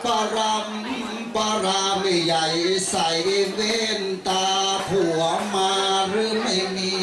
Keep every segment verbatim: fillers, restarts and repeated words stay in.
ปรำปรามใหญ่ใส่เว้นตาผัวมาหรือไม่มี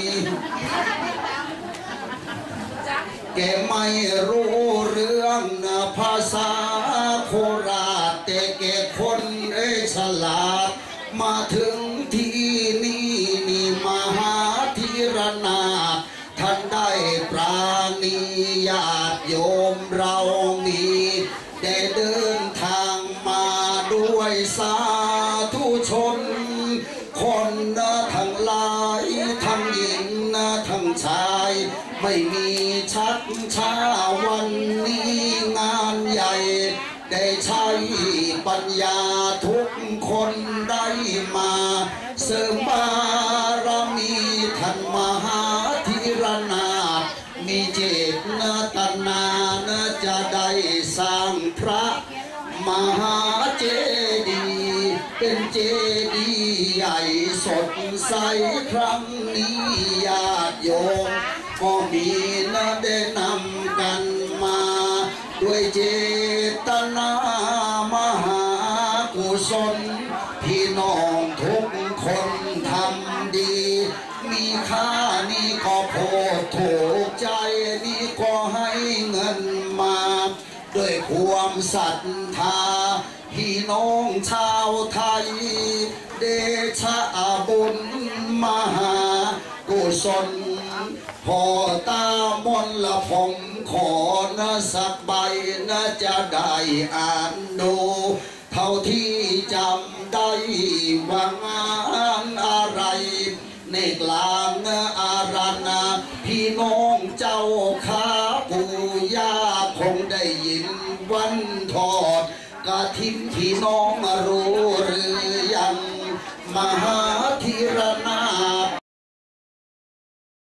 แกไม่รู้เรื่องภาษาโคราชแต่แกคนเอฉลาดมาถึงที่นี่นี่มหาธีรนาถท่านได้ปราณีญาติโยมเรามีได้เดินทางมาด้วยสาธุชนคนนะทั้งหลายทั้งหญิงนะทั้งชายไม่มีชักช้าวันนี้งานใหญ่ได้ใช้ปัญญาทุกคนได้มาเสริมบารมีท่านมหาธีรนาถมีเจตนานะจะได้สร้างพระมหาเจดีย์เป็นเจดีย์ใหญ่สดใสครั้งนี้ญาติโยมก็มีนะได้นำกันมาด้วยเจตนามหากุศลพี่น้องทุกคนทำดีมีค่านี่ก็โพดถูกใจนี่ก็ให้เงินมาด้วยความศรัทธาพี่น้องชาวไทยเดชะบุญมหากุศลพอตามนละผมขอนะสักใบนะจะได้อ่านดูเท่าที่จำได้ว่างานอะไรในกลางอาราณาพี่น้องเจ้าข้าปู่ย่าคงได้ยินวันทอดกฐินพี่น้องรู้หรือยังมหาธีรนา